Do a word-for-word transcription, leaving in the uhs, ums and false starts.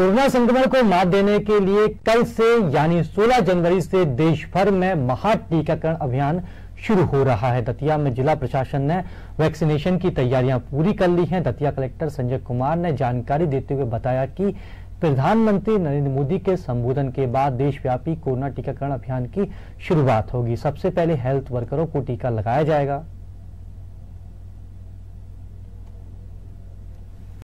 Corona संक्रमण को मात देने के लिए कल से यानी सोलह जनवरी से देश भर में महा टीकाकरण अभियान शुरू हो रहा है। दतिया में जिला प्रशासन ने वैक्सीनेशन की तैयारियां पूरी कर ली हैं। दतिया कलेक्टर संजय कुमार ने जानकारी देते हुए बताया कि प्रधानमंत्री नरेंद्र मोदी के संबोधन के बाद देशव्यापी कोरोना टीकाकरण अभियान की शुरुआत होगी। सबसे पहले हेल्थ वर्करों को टीका लगाया जाएगा।